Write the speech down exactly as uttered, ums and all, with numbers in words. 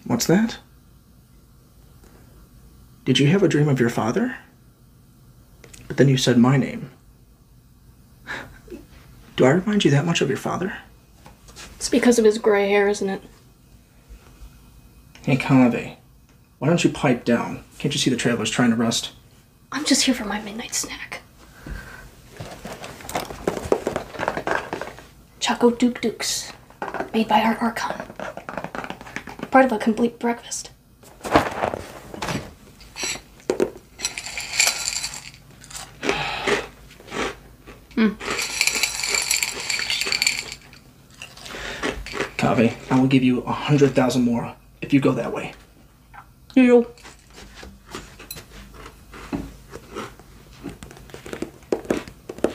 What's that? Did you have a dream of your father? But then you said my name. Do I remind you that much of your father? It's because of his gray hair, isn't it? Hey, Kaveh, why don't you pipe down? Can't you see the traveler's trying to rest? I'm just here for my midnight snack. Choco Duke Dukes, made by our Archon. Part of a complete breakfast. Hmm. Kaveh, I will give you a hundred thousand more if you go that way. Deal.